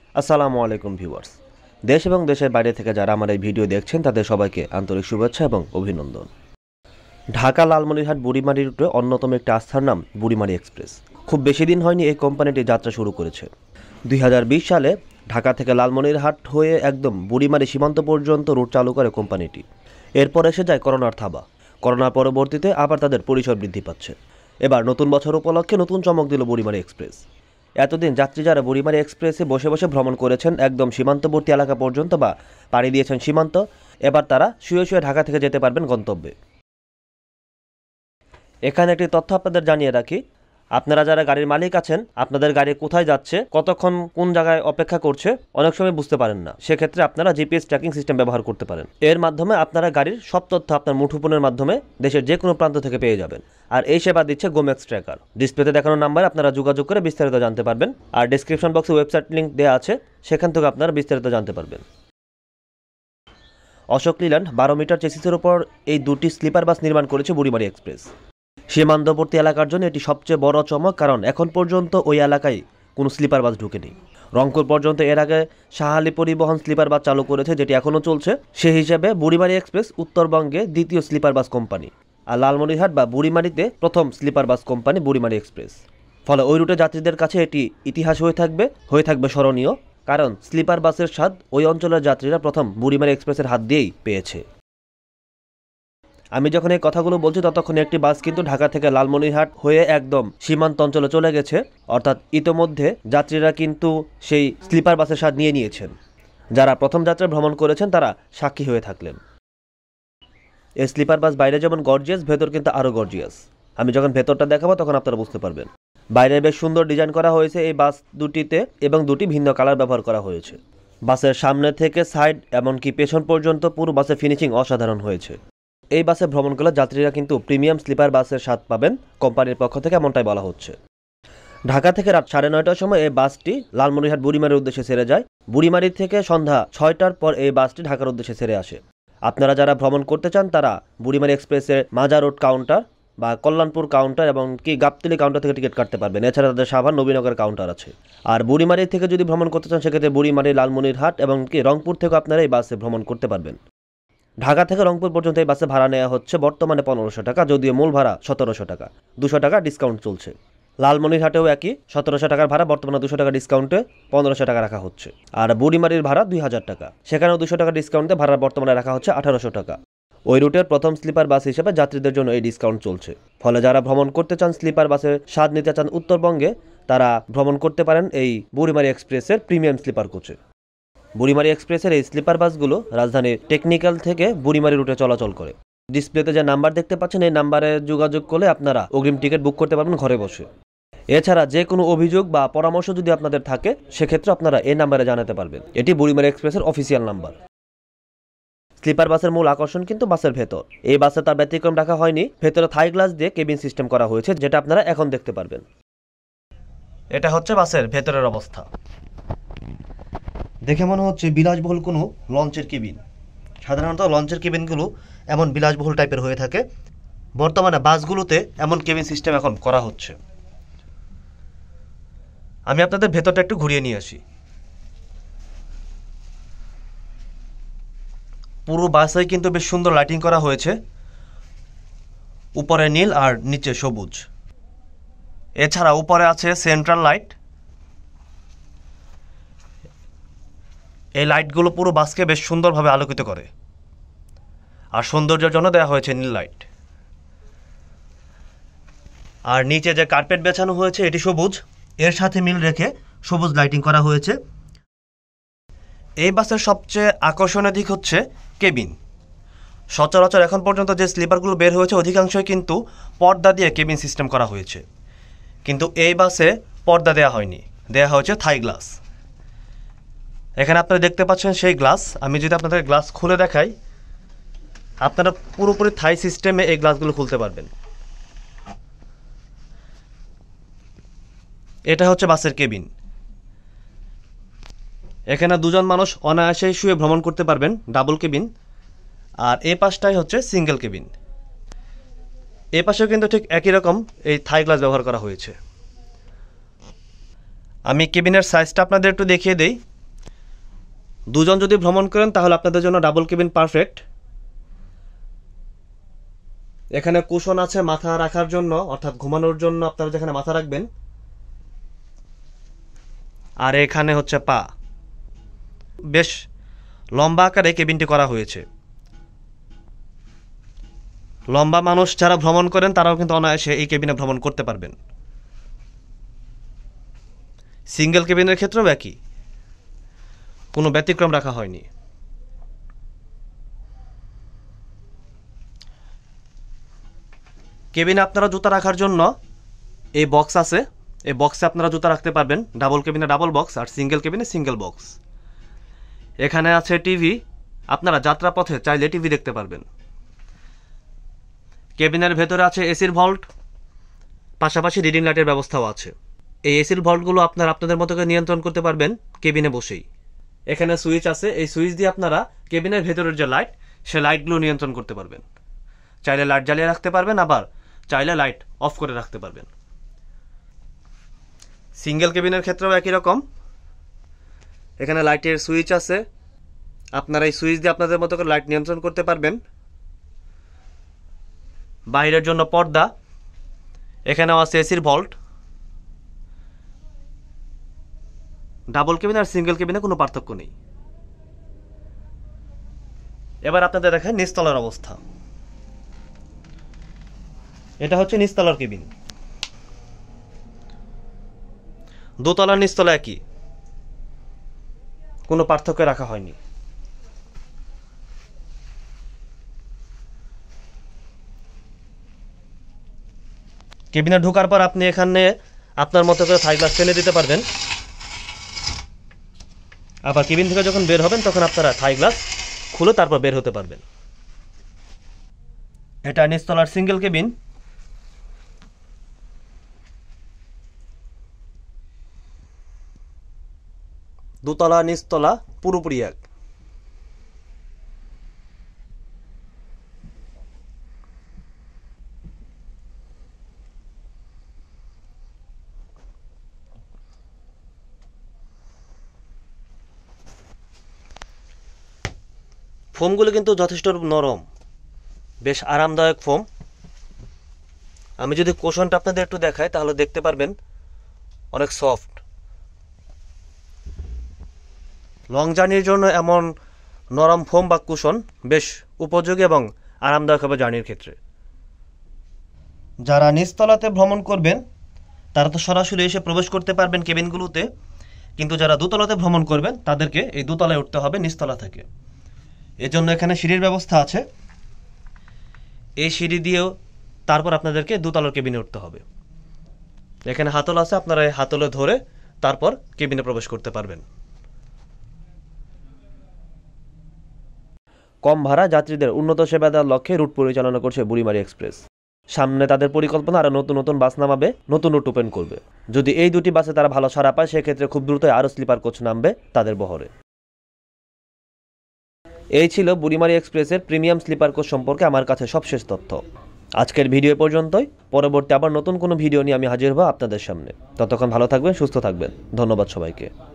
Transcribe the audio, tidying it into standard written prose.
আসসালামু আলাইকুম ভিউয়ার্স। দেশ এবং দেশের বাইরে থেকে যারা আমার এই ভিডিও দেখছেন তাদের সবাইকে আন্তরিক শুভেচ্ছা এবং অভিনন্দন। ঢাকা লালমনিরহাট বুড়িমারি রুটে অন্যতম একটি আস্থার নাম বুড়িমারি এক্সপ্রেস। খুব বেশি দিন হয়নি এই কোম্পানিটি যাত্রা শুরু করেছে। 2020 সালে ঢাকা থেকে লালমনিরহাট হয়ে একদম বুড়িমারি সীমান্ত পর্যন্ত রুট চালু করে কোম্পানিটি। এরপর এসে যায় করোনার থাবা। করোনার পরবর্তীতে আবার তাদের পরিসর বৃদ্ধি পাচ্ছে। এবার নতুন বছর উপলক্ষে নতুন চমক দিল বুড়িমারি এক্সপ্রেস। এতদিন যাত্রী যারা বুড়িমারি এক্সপ্রেসে বসে বসে ভ্রমণ করেছেন একদম সীমান্তবর্তী এলাকা পর্যন্ত বা পাড়ি দিয়েছেন সীমান্ত, এবার তারা শুয়ে শুয়ে ঢাকা থেকে যেতে পারবেন গন্তব্যে। এখানে একটি তথ্য আপনাদের জানিয়ে রাখি, আপনারা যারা গাড়ির মালিক আছেন আপনাদের গাড়ি কোথায় যাচ্ছে, কতক্ষণ কোন জায়গায় অপেক্ষা করছে অনেক সময় বুঝতে পারেন না। সেক্ষেত্রে আপনারা জিপিএস ট্র্যাকিং সিস্টেম ব্যবহার করতে পারেন। এর মাধ্যমে আপনারা গাড়ির সব তথ্য আপনার মুঠোফোনের মাধ্যমে দেশের যে কোনো প্রান্ত থেকে পেয়ে যাবেন। আর এই সেবা দিচ্ছে গোমেক্স ট্র্যাকার। ডিসপ্লেতে দেখানো নাম্বারে আপনারা যোগাযোগ করে বিস্তারিত জানতে পারবেন। আর ডেসক্রিপশন বক্সে ওয়েবসাইট লিঙ্ক দেওয়া আছে, সেখান থেকে আপনারা বিস্তারিত জানতে পারবেন। অশোক লিল্যান্ড 12 মিটার চেসিসের উপর এই দুটি স্লিপার বাস নির্মাণ করেছে বুড়িমারি এক্সপ্রেস। সীমান্তবর্তী এলাকার জন্য এটি সবচেয়ে বড় চমক, কারণ এখন পর্যন্ত ওই এলাকায় কোনো স্লিপার বাস ঢুকেনি। রংপুর পর্যন্ত এর আগে শাহ আলী পরিবহন স্লিপার বাস চালু করেছে, যেটি এখনও চলছে। সেই হিসাবে বুড়িমারি এক্সপ্রেস উত্তরবঙ্গে দ্বিতীয় স্লিপার বাস কোম্পানি, আর লালমনিরহাট বা বুড়িমারিতে প্রথম sleeper bus company Burimari express. ফলে ওই রুটে যাত্রীদের কাছে এটি ইতিহাস হয়ে থাকবে স্মরণীয়, কারণ স্লিপার বাসের স্বাদ ওই অঞ্চলের যাত্রীরা প্রথম বুড়িমারি এক্সপ্রেসের হাত দিয়েই পেয়েছে। আমি যখন এই কথাগুলো বলছি ততক্ষণ একটি বাস কিন্তু ঢাকা থেকে লালমনিরহাট হয়ে একদম সীমান্ত অঞ্চলে চলে গেছে, অর্থাৎ ইতোমধ্যে যাত্রীরা কিন্তু সেই স্লিপার বাসের স্বাদ নিয়ে নিয়েছেন। যারা প্রথম যাত্রায় ভ্রমণ করেছেন তারা সাক্ষী হয়ে থাকলেন। এই স্লিপার বাস বাইরে যেমন গর্জিয়াস, ভেতর কিন্তু আরও গর্জিয়াস। আমি যখন ভেতরটা দেখাবো তখন আপনারা বুঝতে পারবেন। বাইরে বেশ সুন্দর ডিজাইন করা হয়েছে এই বাস দুটিতে, এবং দুটি ভিন্ন কালার ব্যবহার করা হয়েছে। বাসের সামনে থেকে সাইড এমনকি পেছন পর্যন্ত পুরো বাসের ফিনিশিং অসাধারণ হয়েছে। এই বাসে ভ্রমণ করলে যাত্রীরা কিন্তু প্রিমিয়াম স্লিপার বাসের স্বাদ পাবেন, কোম্পানির পক্ষ থেকে এমনটাই বলা হচ্ছে। ঢাকা থেকে রাত 9:30টার সময় এই বাসটি লালমনিরহাট বুড়িমারির উদ্দেশ্যে ছেড়ে যায়। বুড়িমারি থেকে সন্ধ্যা 6টার পর এই বাসটি ঢাকার উদ্দেশ্যে ছেড়ে আসে। আপনারা যারা ভ্রমণ করতে চান তারা বুড়িমারি এক্সপ্রেসের মাজা রোড কাউন্টার বা কল্যাণপুর কাউন্টার এবং কি গাবতলী কাউন্টার থেকে টিকিট কাটতে পারবেন। এছাড়া তাদের সাভার নবীনগর কাউন্টার আছে। আর বুড়িমারি থেকে যদি ভ্রমণ করতে চান সেক্ষেত্রে বুড়িমারি, লালমনিরহাট এবং কি রংপুর থেকে আপনারা এই বাসে ভ্রমণ করতে পারবেন। ঢাকা থেকে রংপুর পর্যন্ত এই বাসে ভাড়া নেওয়া হচ্ছে বর্তমানে 1500 টাকা, যদিও মূল ভাড়া 1700 টাকা। 200 টাকা ডিসকাউন্ট চলছে। লালমনিরহাটেও একই 1700 টাকার ভাড়া, বর্তমানে 200 টাকা ডিসকাউন্টে 1500 টাকা রাখা হচ্ছে। আর বুড়িমারির ভাড়া 2000 টাকা, সেখানেও 200 টাকা ডিসকাউন্টে ভাড়া বর্তমানে রাখা হচ্ছে 1800 টাকা। ওই রুটের প্রথম স্লিপার বাস হিসেবে যাত্রীদের জন্য এই ডিসকাউন্ট চলছে। ফলে যারা ভ্রমণ করতে চান, স্লিপার বাসের স্বাদ নিতে চান উত্তরবঙ্গে, তারা ভ্রমণ করতে পারেন এই বুড়িমারি এক্সপ্রেসের প্রিমিয়াম স্লিপার কোচে। বুড়িমারি এক্সপ্রেসের এই স্লিপার বাসগুলো রাজধানীর টেকনিক্যাল থেকে বুড়িমারি রুটে চলাচল করে। ডিসপ্লেতে যে নাম্বার দেখতে পাচ্ছেন এই নাম্বারে যোগাযোগ করলে আপনারা অগ্রিম টিকিট বুক করতে পারবেন ঘরে বসে। এছাড়া যে কোনো অভিযোগ বা পরামর্শ যদি আপনাদের থাকে সেক্ষেত্রে আপনারা এই নাম্বারে জানাতে পারবেন। এটি বুড়িমারি এক্সপ্রেসের অফিসিয়াল নাম্বার। স্লিপার বাসের মূল আকর্ষণ কিন্তু বাসের ভেতর। এই বাসে তার ব্যতিক্রম রাখা হয়নি, ভেতরে থাই গ্লাস দিয়ে কেবিন সিস্টেম করা হয়েছে, যেটা আপনারা এখন দেখতে পারবেন। এটা হচ্ছে বাসের ভেতরের অবস্থা। দেখে মনে হচ্ছে বিলাসবহুল কোনো লঞ্চের কেবিন। সাধারণত লঞ্চের কেবিনগুলো এমন বিলাসবহুল টাইপের হয়ে থাকে। বর্তমানে বাসগুলোতে এমন কেবিন সিস্টেম এখন করা হচ্ছে। আমি আপনাদের ভেতরটা একটু ঘুরিয়ে নিয়ে আসি। পুরো বাসে কিন্তু বেশ সুন্দর লাইটিং করা হয়েছে, উপরে নীল আর নিচে সবুজ। এছাড়া উপরে আছে সেন্ট্রাল লাইট। এই লাইটগুলো পুরো বাসকে বেশ সুন্দরভাবে আলোকিত করে, আর সৌন্দর্যের জন্য দেওয়া হয়েছে নীল লাইট। আর নিচে যে কার্পেট বেছানো হয়েছে এটি সবুজ, এর সাথে মিল রেখে সবুজ লাইটিং করা হয়েছে। এই বাসের সবচেয়ে আকর্ষণীয় দিক হচ্ছে কেবিন। সচরাচর এখন পর্যন্ত যে স্লিপারগুলো বের হয়েছে অধিকাংশই কিন্তু পর্দা দিয়ে কেবিন সিস্টেম করা হয়েছে, কিন্তু এই বাসে পর্দা দেওয়া হয়নি, দেওয়া হয়েছে থাই গ্লাস। এখানে আপনারা দেখতে পাচ্ছেন সেই গ্লাস। আমি যদি আপনাদের গ্লাস খুলে দেখাই, আপনারা পুরোপুরি থাই সিস্টেমে এই গ্লাসগুলো খুলতে পারবেন। এটা হচ্ছে বাসের কেবিন। এখানে দুজন মানুষ অনায়াসেই শুয়ে ভ্রমণ করতে পারবেন, ডাবল কেবিন। আর এই পাশটাই হচ্ছে সিঙ্গেল কেবিন। এই পাশেও কিন্তু ঠিক একই রকম এই থাই গ্লাস ব্যবহার করা হয়েছে। আমি কেবিনের সাইজটা আপনাদের একটু দেখিয়ে দেই। দুজন যদি ভ্রমণ করেন তাহলে আপনাদের জন্য ডাবল কেবিন পারফেক্ট। এখানে কুশন আছে মাথা রাখার জন্য, অর্থাৎ ঘুমানোর জন্য আপনারা যেখানে মাথা রাখবেন। আর এখানে হচ্ছে পা। বেশ লম্বা আকারে কেবিনটি করা হয়েছে। লম্বা মানুষ যারা ভ্রমণ করেন তারাও কিন্তু অনায়াসে এই কেবিনে ভ্রমণ করতে পারবেন। সিঙ্গেল কেবিনের ক্ষেত্রেও একই, কোনো ব্যতিক্রম রাখা হয়নি। কেবিনে আপনারা জুতা রাখার জন্য এই বক্স আছে, এই বক্সে আপনারা জুতা রাখতে পারবেন। ডাবল কেবিনে ডাবল বক্স আর সিঙ্গেল কেবিনে সিঙ্গেল বক্স। এখানে আছে টিভি, আপনারা যাত্রাপথে চাইলে টিভি দেখতে পারবেন। কেবিনের ভেতরে আছে এসির ভল্ট, পাশাপাশি রিডিং লাইটের ব্যবস্থাও আছে। এই এসির ভল্টগুলো আপনারা আপনাদের মতো করে নিয়ন্ত্রণ করতে পারবেন কেবিনে বসেই। এখানে সুইচ আছে, এই সুইচ দিয়ে আপনারা কেবিনের ভেতরের যে লাইট, সে লাইটগুলো নিয়ন্ত্রণ করতে পারবেন। চাইলে লাইট জ্বালিয়ে রাখতে পারবেন, আবার চাইলে লাইট অফ করে রাখতে পারবেন। সিঙ্গেল কেবিনের ক্ষেত্রেও একই রকম। এখানে লাইটের সুইচ আছে, আপনারা এই সুইচ দিয়ে আপনাদের মতো করে লাইট নিয়ন্ত্রণ করতে পারবেন। বাইরের জন্য পর্দা, এখানেও আছে এসির ভল্ট। ডাবল কেবিন আর সিঙ্গেল কেবিনে কোনো পার্থক্য নেই। এবার আপনাদের দেখায় নিচতলার অবস্থা। এটা হচ্ছে নিচতলার কেবিন। দোতলার নিচতলা একই, কোনো পার্থক্য রাখা হয়নি। কেবিনে ঢোকার পর আপনি এখানে আপনার মতো করে থাই গ্লাস টেনে দিতে পারবেন। আবার কেবিন থেকে যখন বের হবেন তখন আপনারা থাই গ্লাস খুলে তারপর বের হতে পারবেন। এটা নিচতলার সিঙ্গেল কেবিন। দোতলা নিচতলা পুরোপুরি এক। ফোমগুলো কিন্তু যথেষ্ট নরম, বেশ আরামদায়ক ফোম। আমি যদি কুশনটা আপনাদের একটু দেখাই তাহলে দেখতে পারবেন অনেক সফট। লং জার্নির জন্য এমন নরম ফোম বা কুশন বেশ উপযোগী এবং আরামদায়ক হবে জার্নির ক্ষেত্রে। যারা নিচতলাতে ভ্রমণ করবেন তারা তো সরাসরি এসে প্রবেশ করতে পারবেন কেবিনগুলোতে, কিন্তু যারা দোতলাতে ভ্রমণ করবেন তাদেরকে এই দোতলায় উঠতে হবে নিচতলা থেকে। এজন্য এখানে সিঁড়ির ব্যবস্থা আছে। এই সিঁড়ি দিয়েও তারপর আপনাদেরকে দোতলার কেবিনে উঠতে হবে। এখানে হাতল আছে, আপনারা এই হাতলে ধরে তারপর কেবিনে প্রবেশ করতে পারবেন। কম ভাড়া যাত্রীদের উন্নত সেবা দেওয়ার লক্ষ্যে রুট পরিচালনা করছে বুড়িমারি এক্সপ্রেস। সামনে তাদের পরিকল্পনা আরও নতুন নতুন বাস নামাবে, নতুন রুট ওপেন করবে। যদি এই দুটি বাসে তারা ভালো সাড়া পায় সেক্ষেত্রে খুব দ্রুতই আরও স্লিপার কোচ নামবে তাদের বহরে। এই ছিল বুড়িমারি এক্সপ্রেসের প্রিমিয়াম স্লিপার কোচ সম্পর্কে আমার কাছে সবশেষ তথ্য। আজকের ভিডিও পর্যন্তই। পরবর্তী আবার নতুন কোনো ভিডিও নিয়ে আমি হাজির হব আপনাদের সামনে। ততক্ষণ ভালো থাকবেন, সুস্থ থাকবেন। ধন্যবাদ সবাইকে।